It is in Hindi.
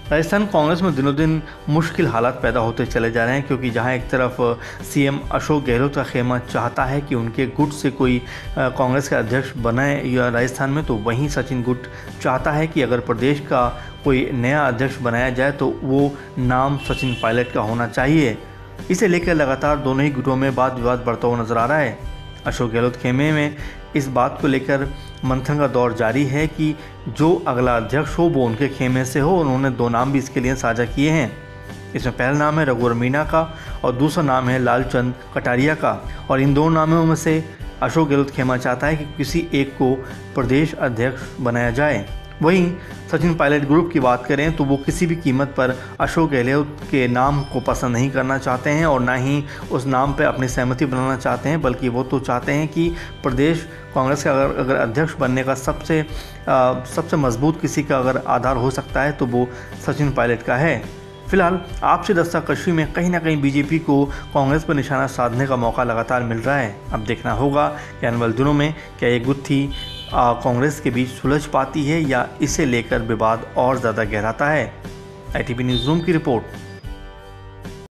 राजस्थान कांग्रेस में दिनों दिन मुश्किल हालात पैदा होते चले जा रहे हैं, क्योंकि जहां एक तरफ सीएम अशोक गहलोत का खेमा चाहता है कि उनके गुट से कोई कांग्रेस का अध्यक्ष बने या राजस्थान में, तो वहीं सचिन गुट चाहता है कि अगर प्रदेश का कोई नया अध्यक्ष बनाया जाए तो वो नाम सचिन पायलट का होना चाहिए। इसे लेकर लगातार दोनों ही गुटों में वाद विवाद बढ़ता हुआ नजर आ रहा है। अशोक गहलोत खेमे में इस बात को लेकर मंथन का दौर जारी है कि जो अगला अध्यक्ष हो वो उनके खेमे से हो। उन्होंने दो नाम भी इसके लिए साझा किए हैं। इसमें पहला नाम है रघुवर मीणा का और दूसरा नाम है लालचंद कटारिया का। और इन दोनों नामों में से अशोक गहलोत खेमा चाहता है कि किसी एक को प्रदेश अध्यक्ष बनाया जाए। वहीं सचिन पायलट ग्रुप की बात करें तो वो किसी भी कीमत पर अशोक गहलोत के नाम को पसंद नहीं करना चाहते हैं और ना ही उस नाम पर अपनी सहमति बनाना चाहते हैं, बल्कि वो तो चाहते हैं कि प्रदेश कांग्रेस का अगर अध्यक्ष बनने का सबसे मजबूत किसी का अगर आधार हो सकता है तो वो सचिन पायलट का है। फिलहाल आपसी दस्ताकशी में कहीं ना कहीं बीजेपी को कांग्रेस पर निशाना साधने का मौका लगातार मिल रहा है। अब देखना होगा कि आने वाले दिनों में क्या ये गुत्थी कांग्रेस के बीच सुलझ पाती है या इसे लेकर विवाद और ज़्यादा गहराता है। ITV न्यूज़ रूम की रिपोर्ट।